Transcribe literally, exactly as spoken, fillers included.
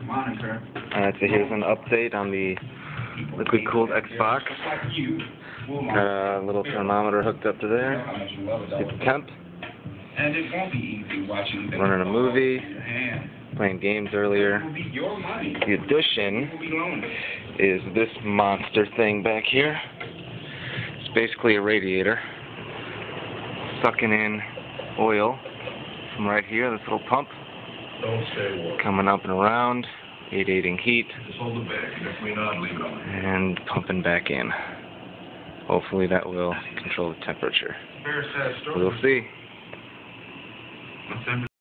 moniker. Alright, so here's an update on the liquid cooled Xbox. Got a little thermometer hooked up to there. See the temp. And it won't be easy watching them Running a movie. in your hand. Playing games earlier. It will be your money. The addition You will be lonely. is this monster thing back here. It's basically a radiator sucking in oil from right here, this little pump. Don't stay warm. Coming up and around, radiating heat, Just hold it back, and if we not, leave it on. and pumping back in. Hopefully that will control the temperature. Very sad story. We'll see.